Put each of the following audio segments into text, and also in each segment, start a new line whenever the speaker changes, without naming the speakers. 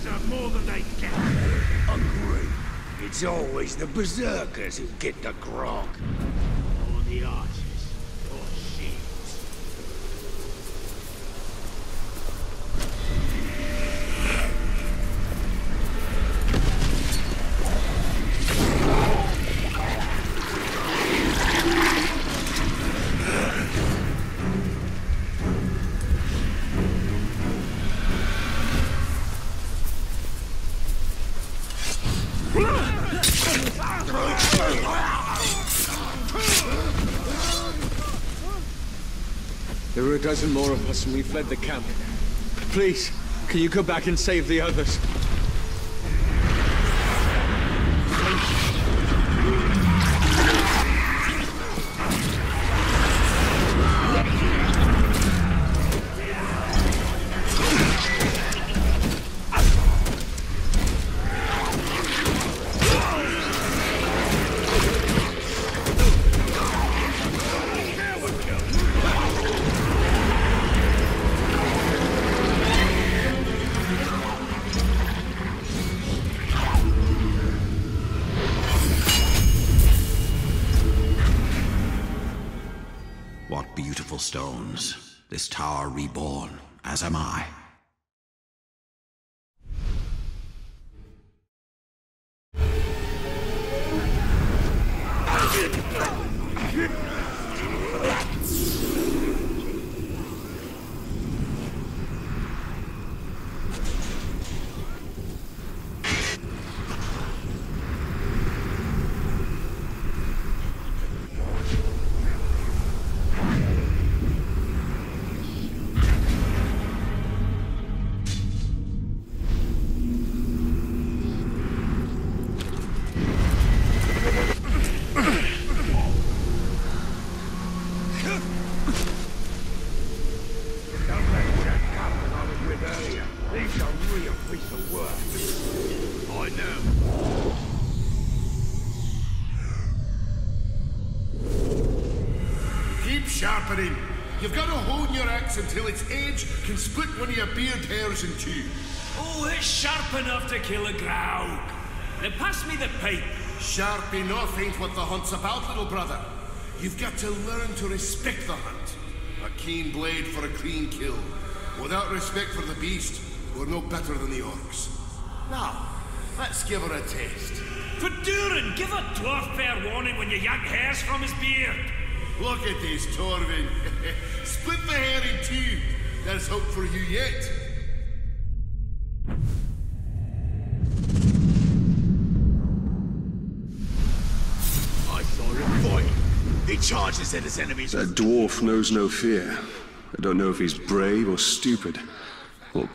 deserve more than they get.
Agree. It's always the berserkers who get the grog.
Or the archers. Or shields.
There were a dozen more of us and we fled the camp. Please, can you go back and save the others?
What beautiful stones. This tower reborn, as am I.
Sharpening. You've got to hone your axe until its edge can split one of your beard hairs in two.
Oh, it's sharp enough to kill a growl. Now pass me the pipe.
Sharp enough ain't what the hunt's about, little brother. You've got to learn to respect the hunt. A keen blade for a clean kill. Without respect for the beast, we're no better than the orcs. Now, let's give her a taste.
For Durin, give a dwarf fair warning when you yank hairs from his beard.
Look at this, Torvin. Split the hair in two. There's hope for you yet.
I saw him fight. He charges at his enemies.
That dwarf knows no fear. I don't know if he's brave or stupid. Or...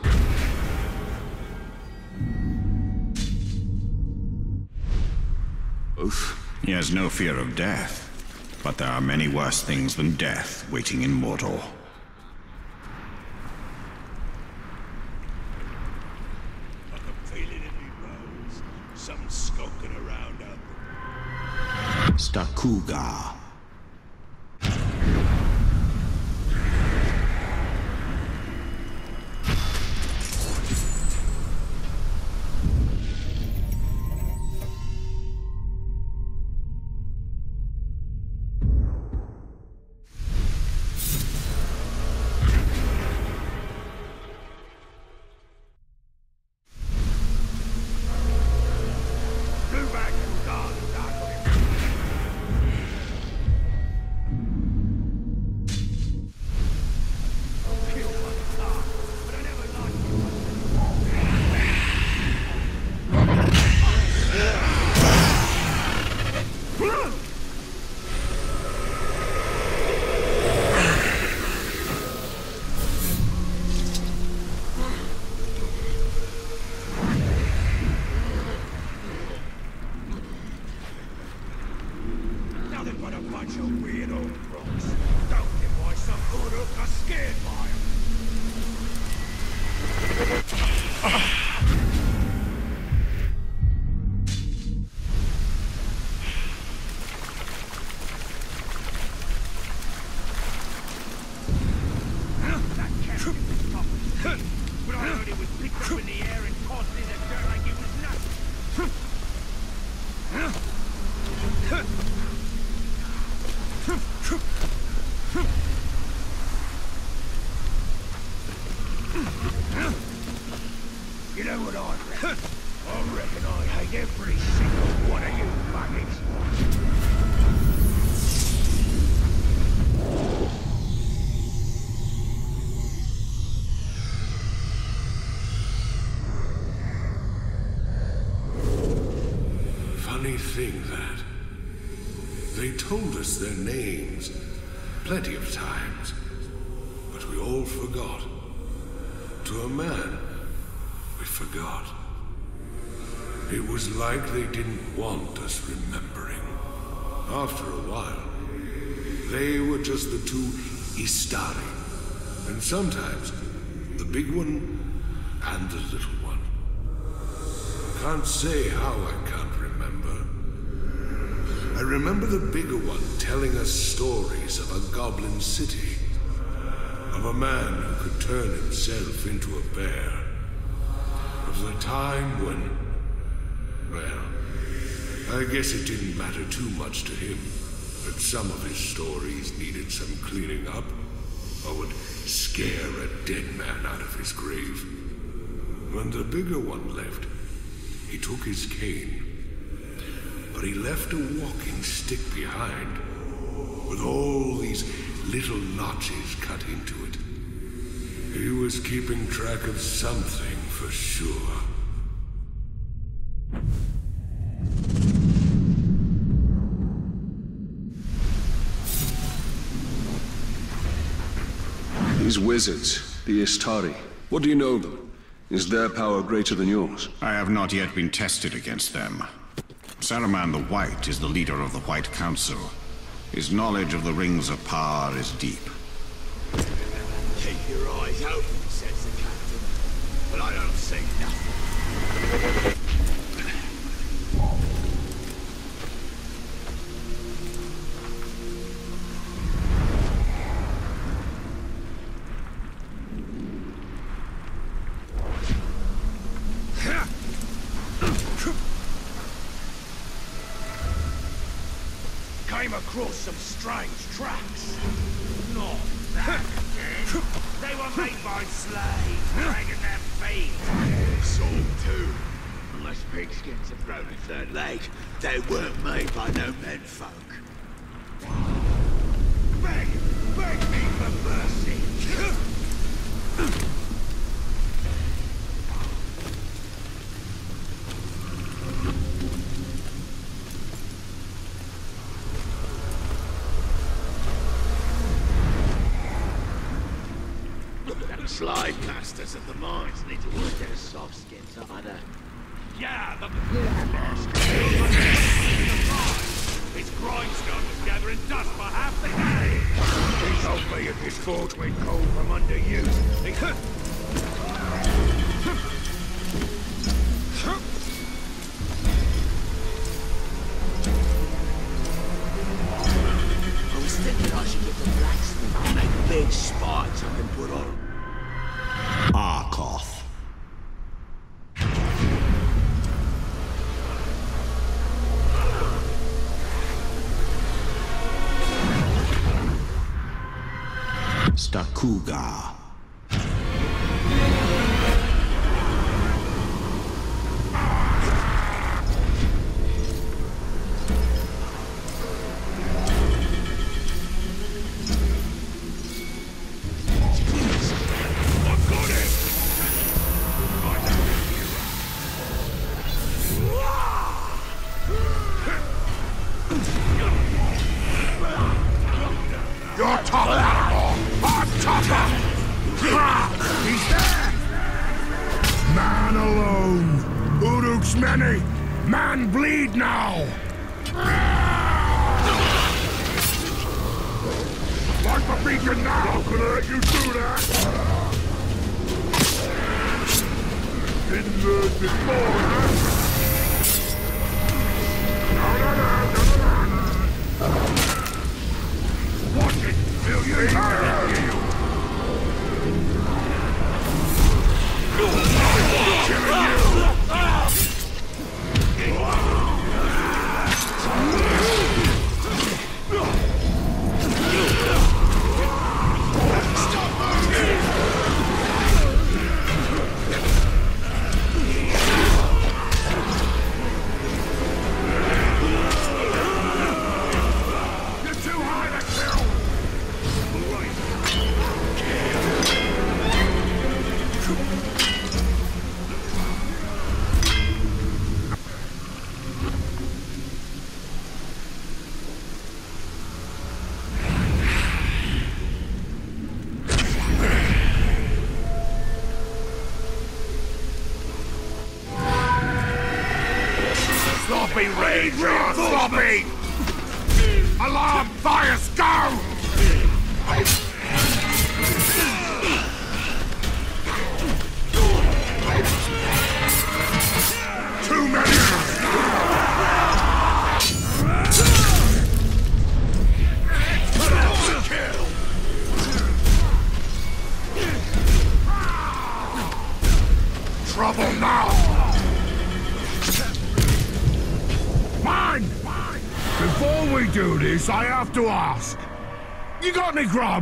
both.
He has no fear of death. But there are many worse things than death waiting in Mordor.
I can feel it in me bones. Something skulking around up.
Stakuga.
But I heard it was picked up in the air and caught this
thing, that. They told us their names plenty of times, but we all forgot. To a man, we forgot. It was like they didn't want us remembering. After a while, they were just the two Istari, and sometimes the big one and the little one. Can't say how I can't remember. I remember the bigger one telling us stories of a goblin city, of a man who could turn himself into a bear, of the time when, well, I guess it didn't matter too much to him that some of his stories needed some cleaning up, or would scare a dead man out of his grave. When the bigger one left, he took his cane, but he left a walking stick behind, with all these little notches cut into it. He was keeping track of something for sure.
These wizards, the Istari, what do you know of them? Is their power greater than yours?
I have not yet been tested against them. Saruman the White is the leader of the White Council. His knowledge of the Rings of Power is deep.
Keep your eyes open, says the captain. But I don't see nothing.
Came across some strange tracks. Not that again. They were made by slaves, dragging their feet.
Yeah, some too. Unless pigskins have grown a third leg, they weren't made by no menfolk. Beg me for mercy. Slide casters at the mines need to work their soft skins harder.
Yeah, the His grindstone was gathering dust for half the day.
He told me if his forge went cold from under you, he... I was thinking I should get the blacksmith to make big spikes I can put on.
Arkoth. Stakuga.
You're tough, animal! I'm tougher! He's there! Man alone! Uruk's many! Man bleed now! Like the beacon now! How can I let you do that? Didn't learn before, huh? Watch it! Feel your You're too high to kill!
be ready, Floppy! Alarm! Fires! Go! Too many! Trouble now! Mine! Before we do this, I have to ask. You got any grub?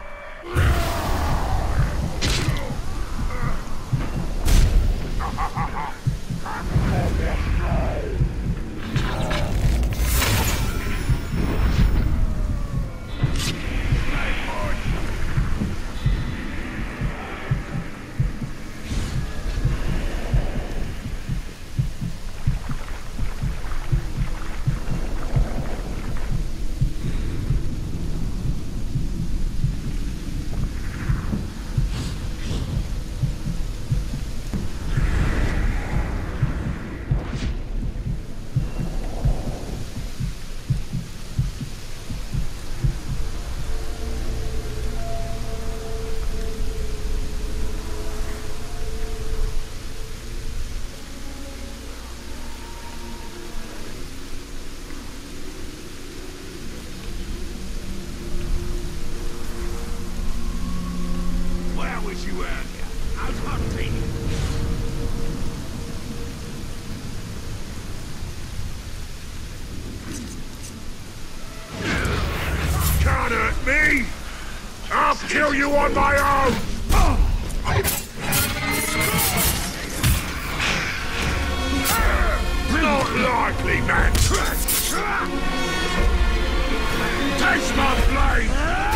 I'll kill you on my own! Not likely, man! Taste my blade!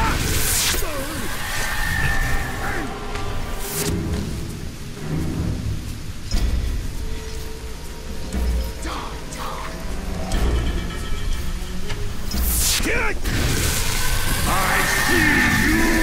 I see you!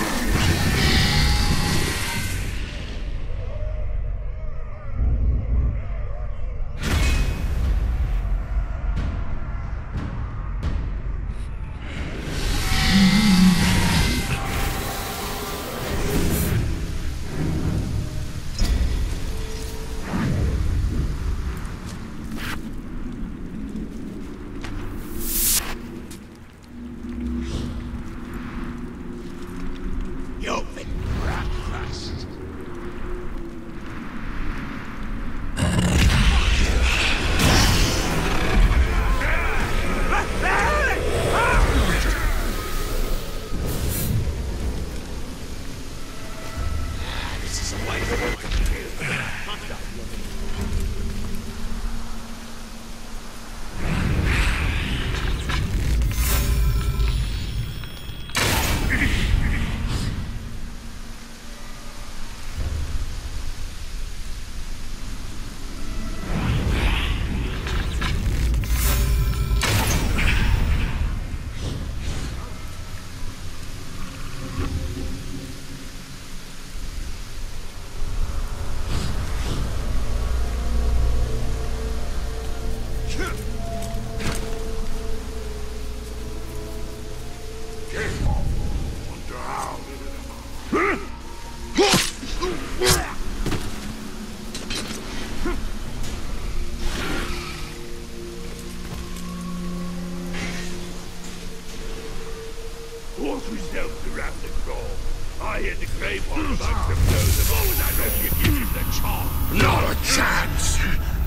Walk yourself around the crawl. I hear the grapevine amongst them knows of all that know you give him the chance. Not a chance!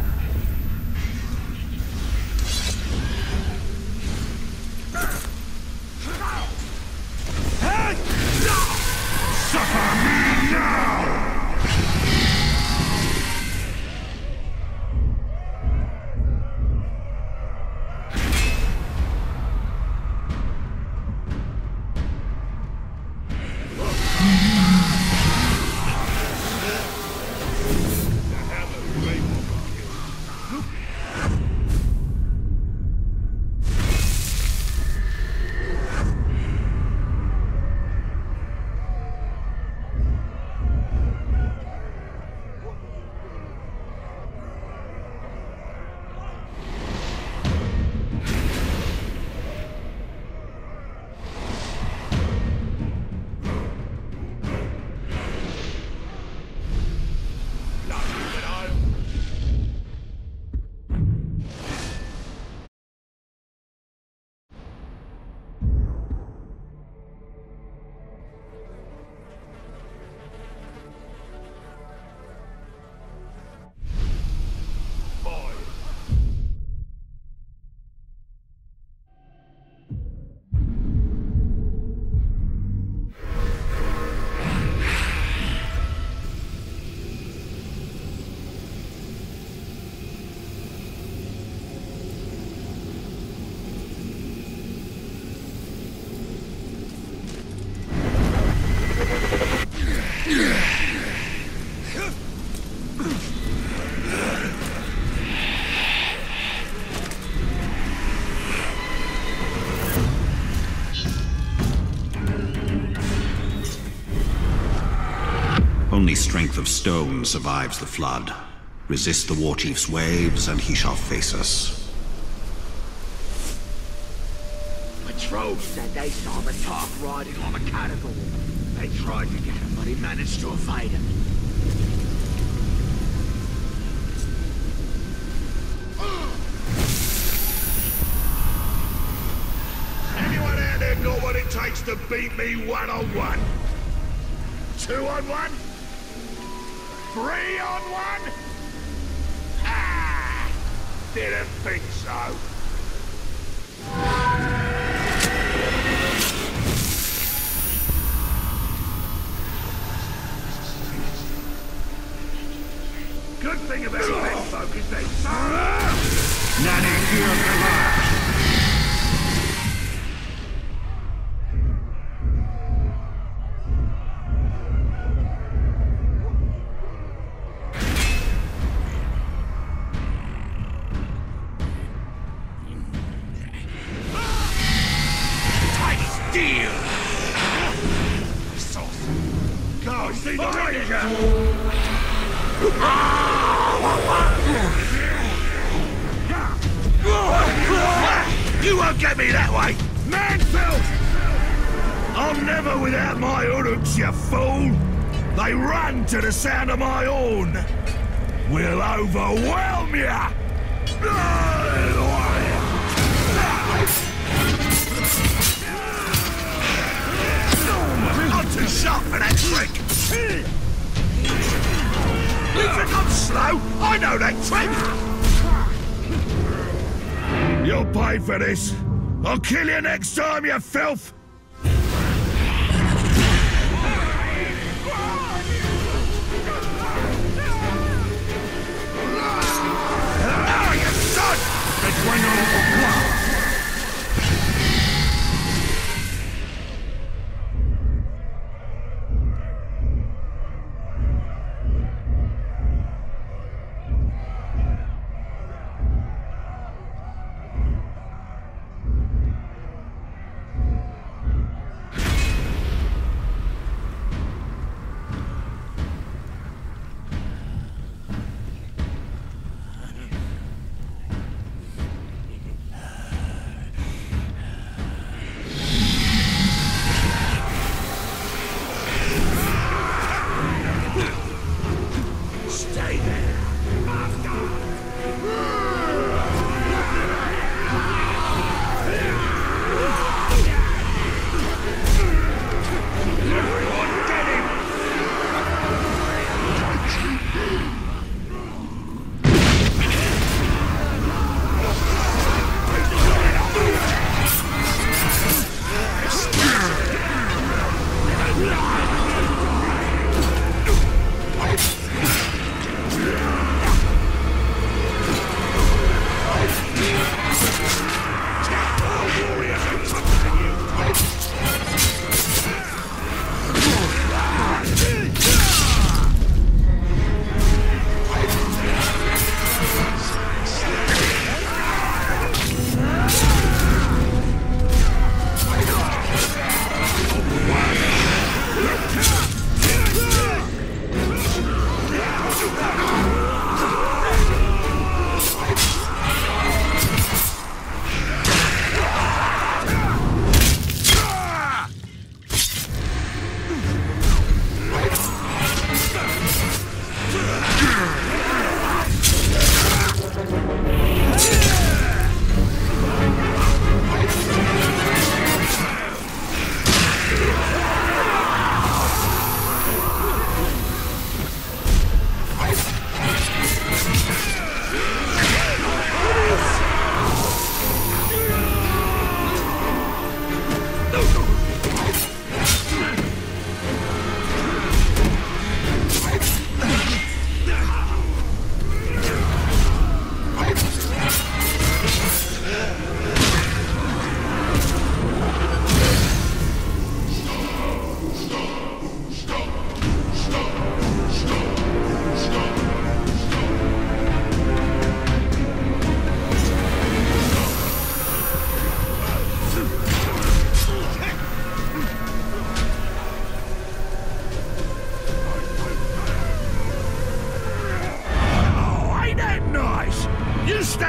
Suffer me now!
Only strength of stone survives the flood. Resist the Warchief's waves, and he shall face us.
Patrol said they saw the Tark riding on a catapult. They tried to get him, but he managed to evade him.
Anyone out there know what it takes to beat me one-on-one? 2-on-1? 3-on-1? Ah! Didn't think so. Good thing about men folk is they Nanny here for life. Go, see the danger! You won't get me that way! Manfield! I'm never without my Uruks, you fool! They run to the sound of my horn! We'll overwhelm ya! I'm too sharp for that trick! You think I'm slow? I know that trick! You'll pay for this! I'll kill you next time, you filth! Ah, you son!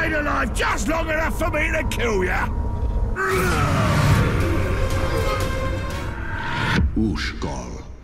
stayed alive just long enough for me to kill ya!
Ushgol.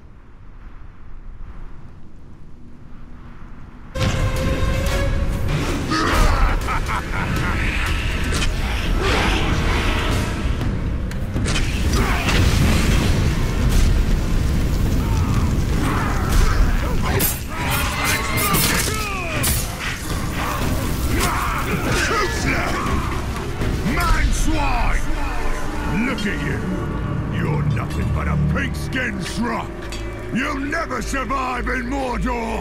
Look at you! You're nothing but a pig-skinned schrock! You'll never survive in Mordor!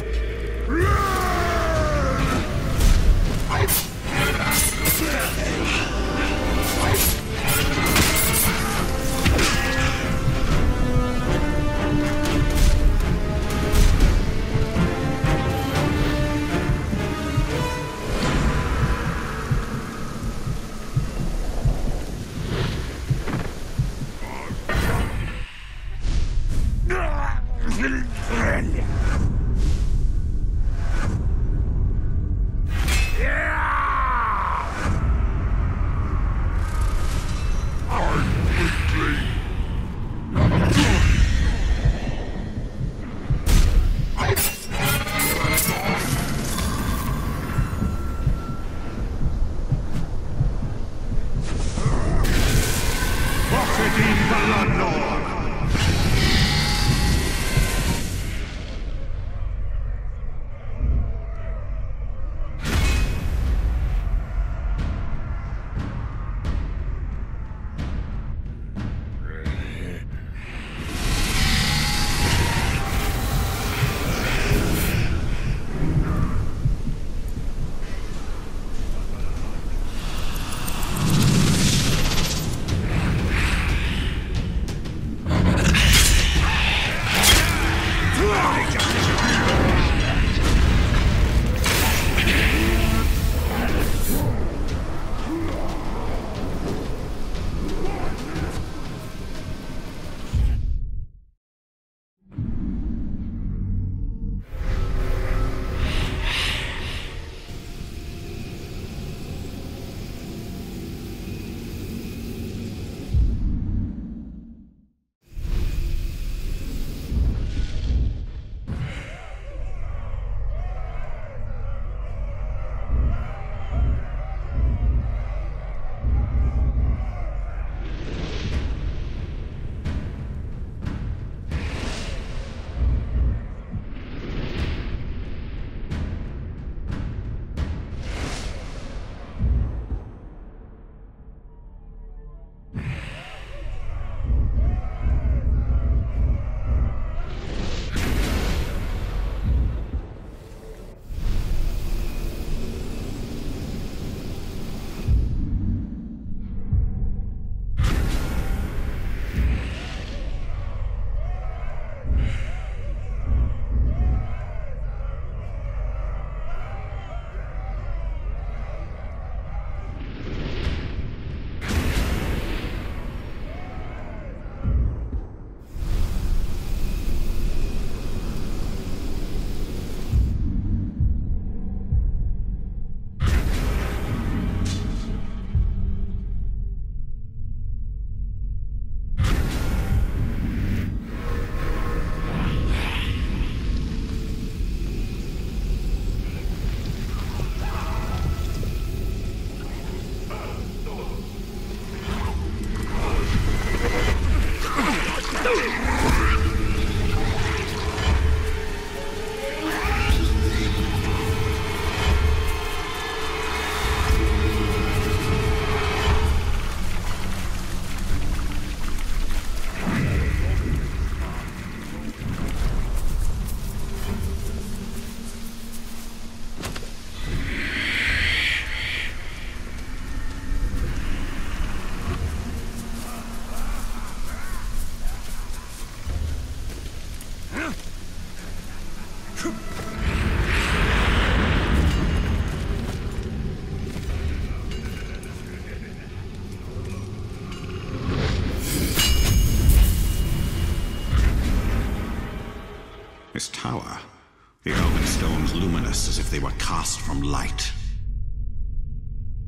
This tower, the elven stones luminous as if they were cast from light.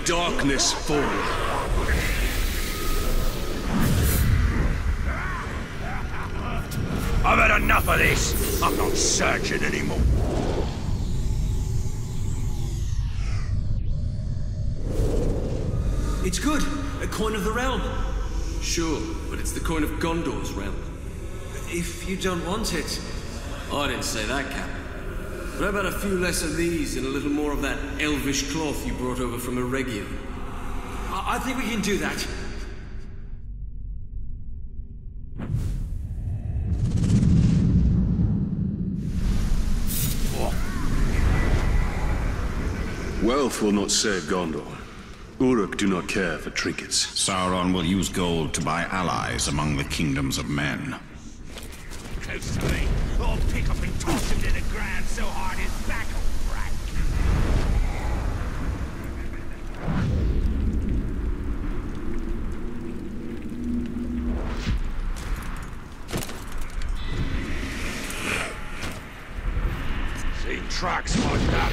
darkness fall.
I've had enough of this. I'm not searching anymore.
It's good. A coin of the realm.
Sure, but it's the coin of Gondor's realm.
If you don't want it.
I didn't say that, Cap. But how about a few less of these and a little more of that elvish cloth you brought over from Eregion?
I think we can do that.
Wealth will not save Gondor. Uruk do not care for trinkets.
Sauron will use gold to buy allies among the kingdoms of men.
Close to me. I'll pick up and toss him to the ground so hard his back will break.
See tracks like that.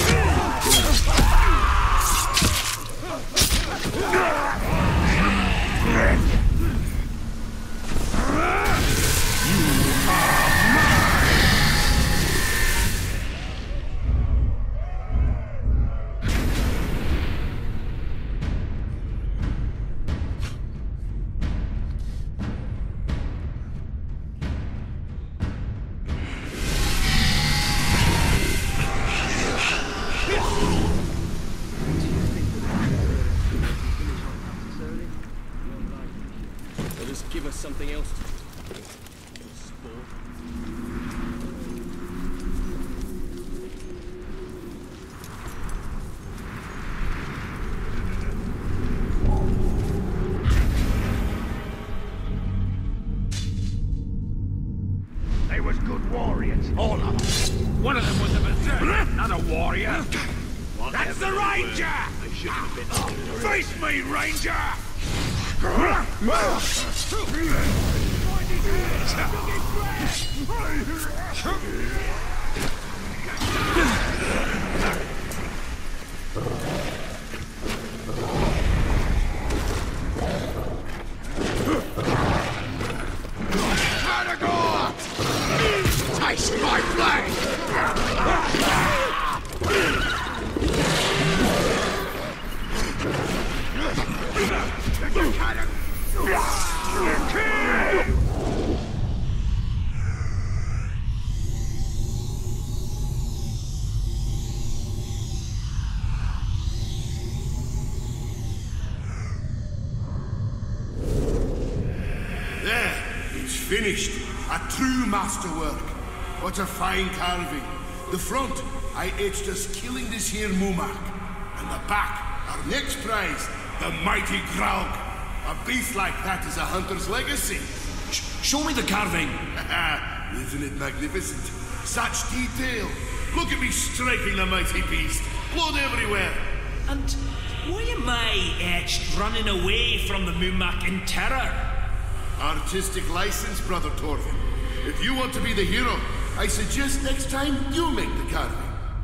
Or just give us something else to do. Sport.
They was good warriors, all of them. One of them was a berserker, not a warrior. That's the ranger! Face me, ranger! Taste my blade!
There, it's finished. A true masterwork. What a fine carving. The front, I etched us killing this here Mumak. And the back, our next prize, the mighty Graug. A beast like that is a hunter's legacy.
Show me the carving.
Isn't it magnificent? Such detail. Look at me striking the mighty beast. Blood everywhere.
And why am I etched running away from the Mumak in terror?
Artistic license, Brother Torvin. If you want to be the hero, I suggest next time you make the carving.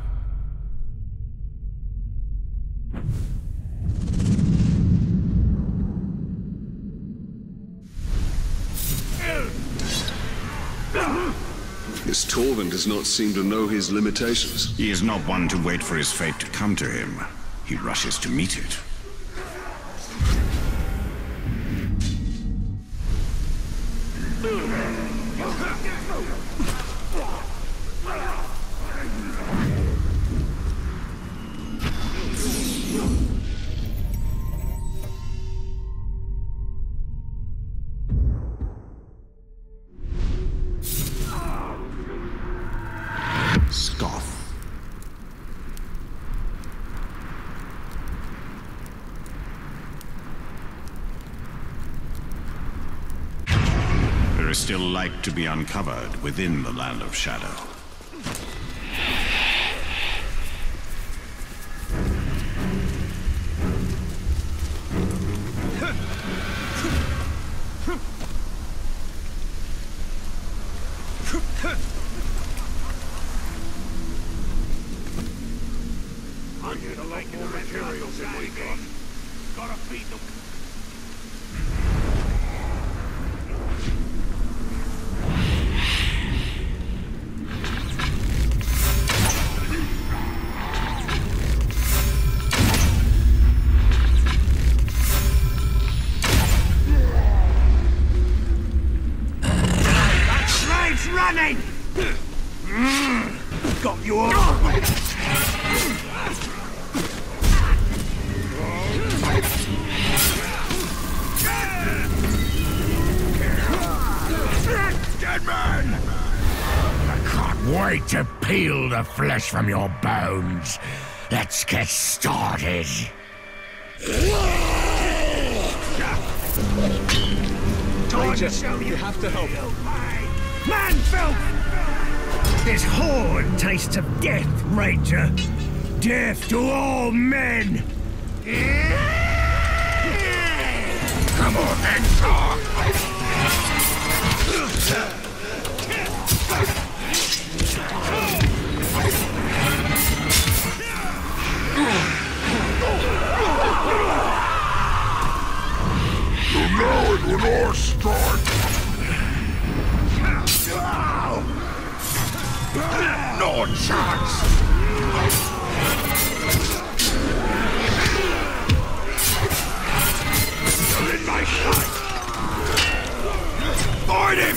This Torvin does not seem to know his limitations.
He is not one to wait for his fate to come to him. He rushes to meet it. Scoff. There is still light to be uncovered within the Land of Shadow.
need a lot more materials than we got.
Gotta feed them.
Running! Got you all! Dead man! I can't wait to peel the flesh from your bones. Let's get started.
Major, you have to help.
Man-filth! This horde tastes of death, Ranger. Death to all men! Come on then, talk! So now it will all start! No chance! You're in my sight! Fight him!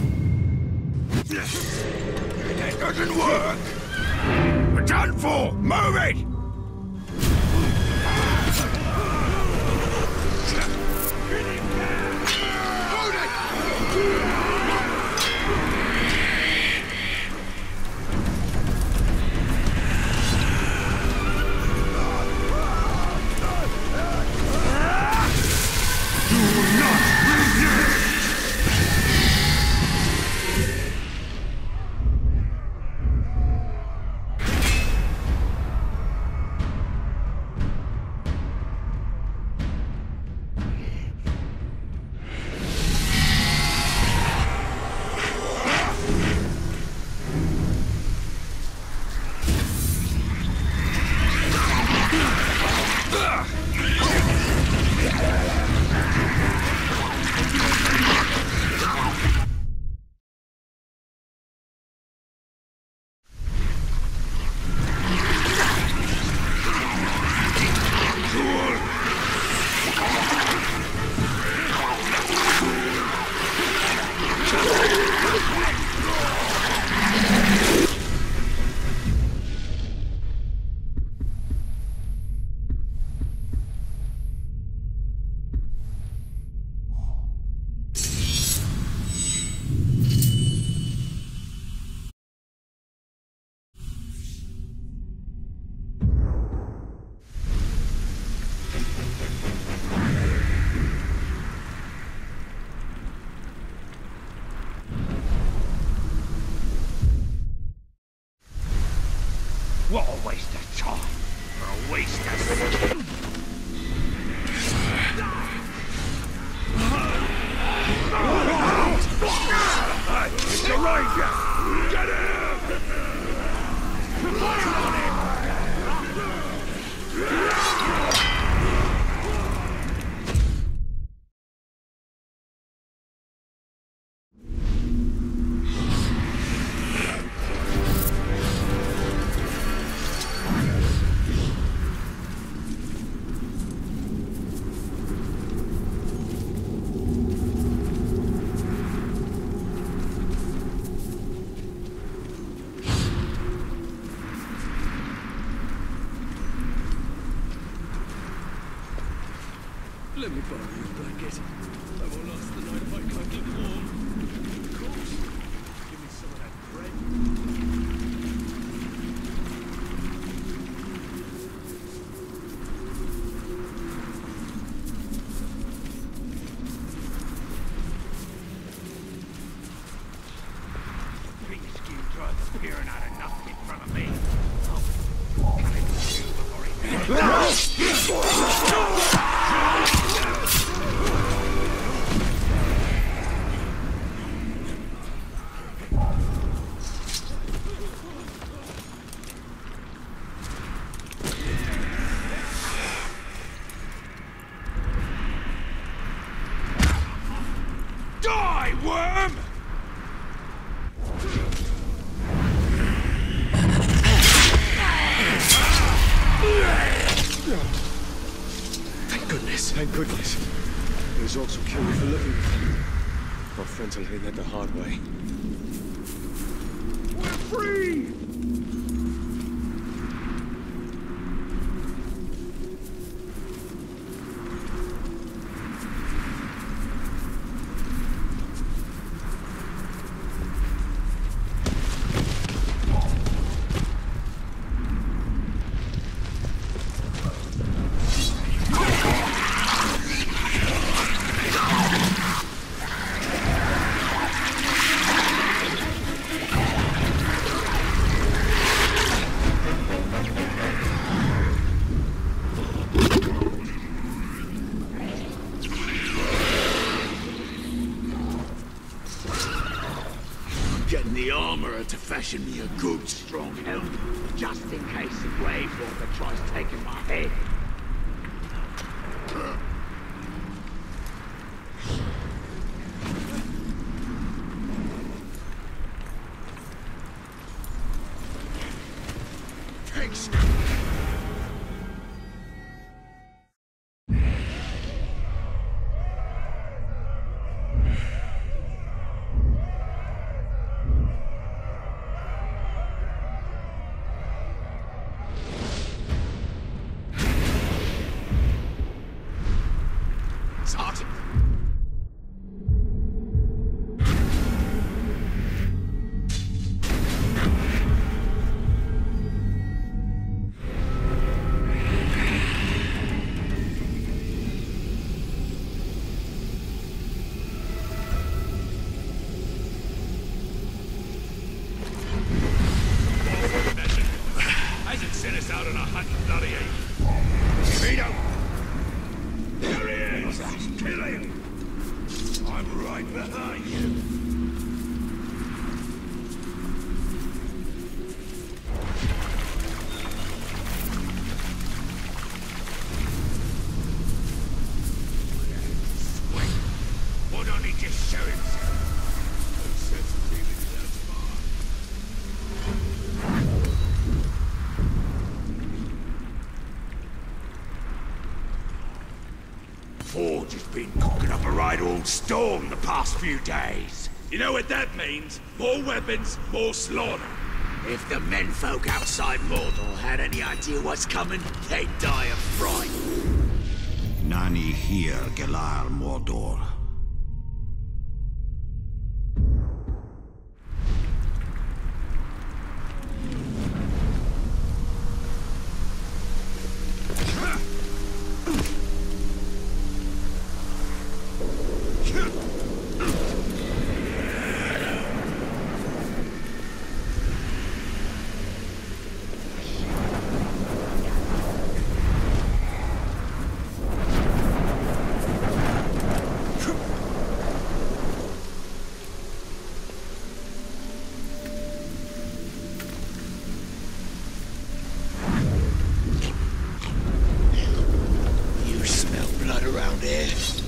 That doesn't work! We're done for! Move it! What a waste of time! What a waste of... It's a Ranger! Get him! Fire on him!
Let me borrow your blanket. I won't last the night if I can't get warm. Of course. Give me some of that bread.
Big screwdriver peering out of nothing in front of me. I'll cut him to you before he...
Thank goodness. He was also killed for living with them. Our friends will learn that the hard way.
We're free!
Getting the armorer to fashion me a good, strong helmet, just in case the Grave Walker tries taking my head. Thanks. Sergeant!
Hasn't sent us out on a hunt, bloody ape. Vito! There he is! Kill him! I'm right behind you. Why don't he just show himself? No sense of leaving that far. Forge has been cooking up a right old storm the past few days. You know what that means? More weapons, more slaughter. If the menfolk outside Mordor had any idea what's coming, they'd die of fright.
Nani here, Gelar Mordor.
You smell blood around here?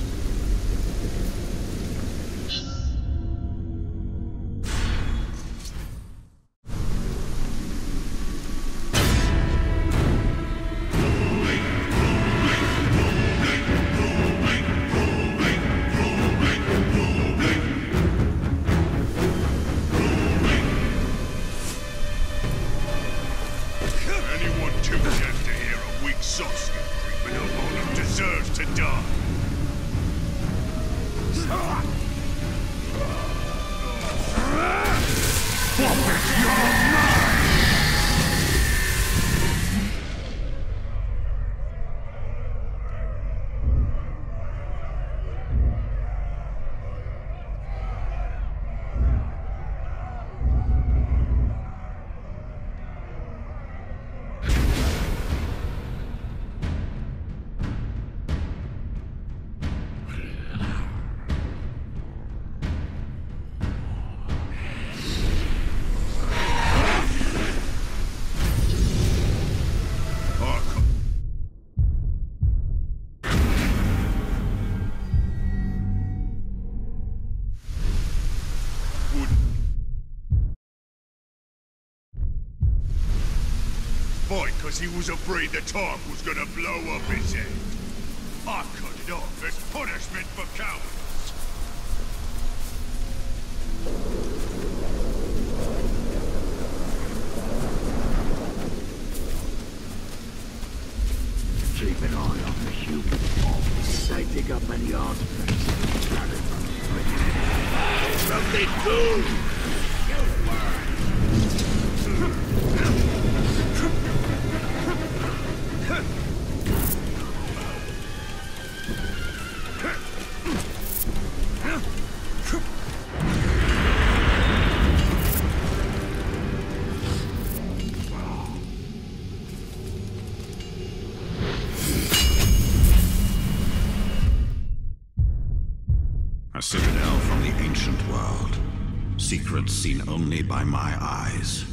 Anyone too deaf to hear a weak sauce creeping up on them deserves to die. Fight, 'cause he was afraid the Tark was gonna blow up his head.
I cut it off as punishment for cowardice.
Keep an eye on the humans. They dig up any artifacts. Something cool!
A citadel from the ancient world. Secrets seen only by my eyes.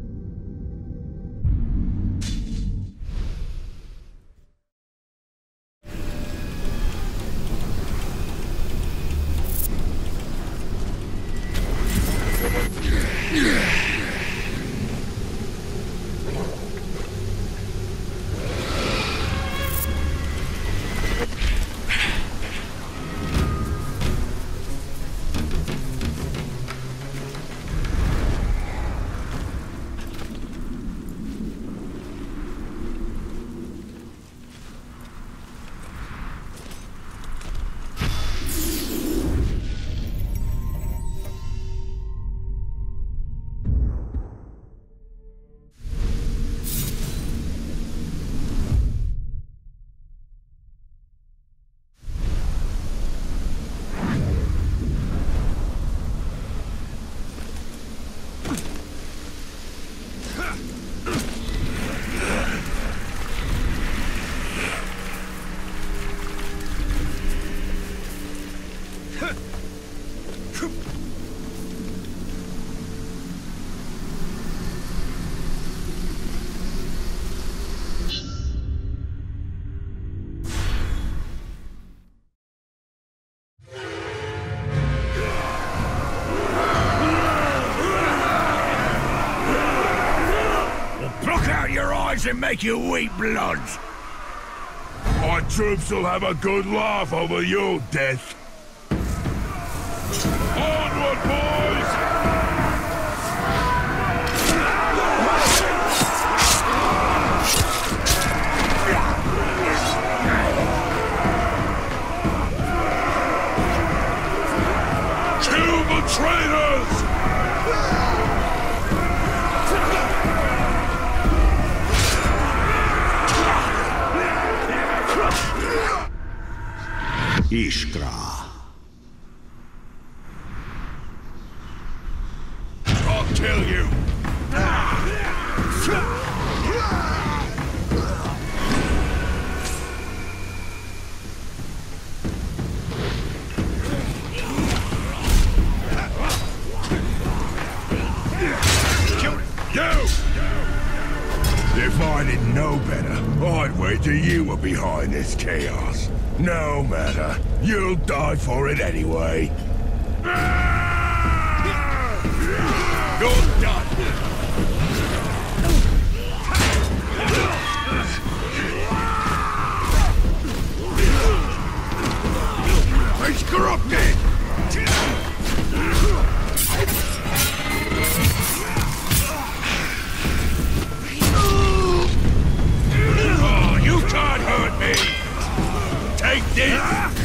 And make you weep blood.
My troops will have a good laugh over your death. Onward, boys! Kill the traitors!
Ishkra.
I'll kill you!
If I didn't know better, I'd wager you were behind this chaos. No matter. You'll die for it anyway.
You're done!
It's corrupted!
Oh, you can't hurt me! Take this!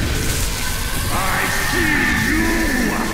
I see you!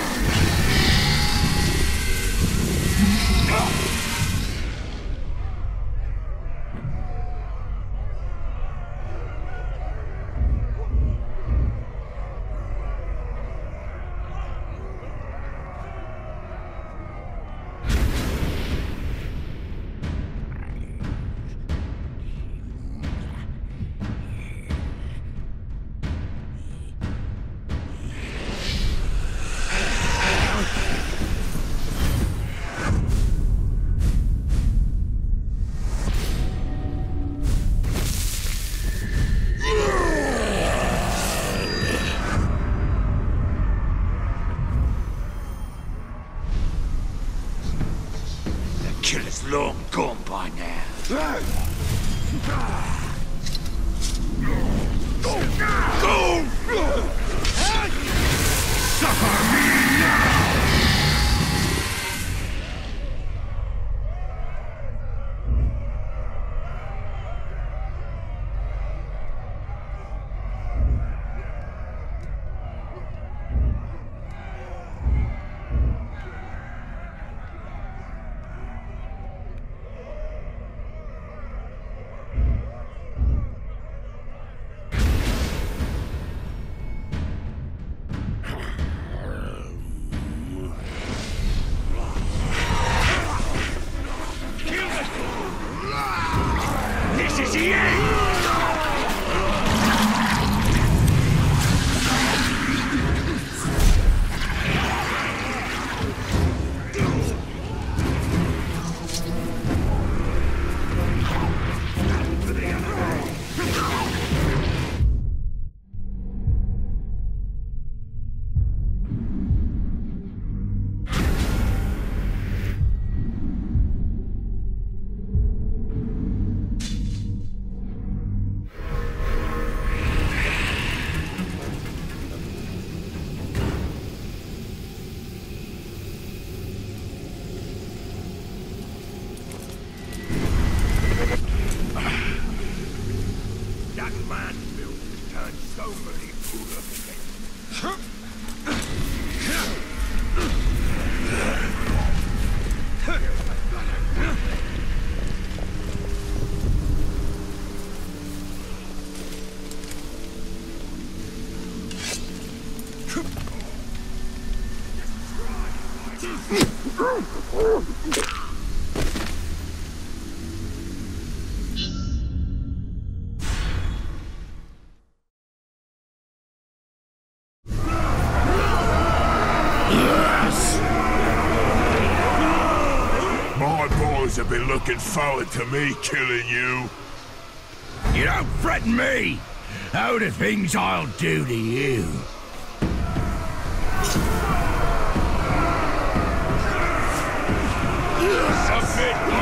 Killer's long gone by now. Suffer me now! This is the end! That landfill turned so many
My boys have been looking forward to me killing you.
You don't threaten me! Oh, the things I'll do to you!
Submit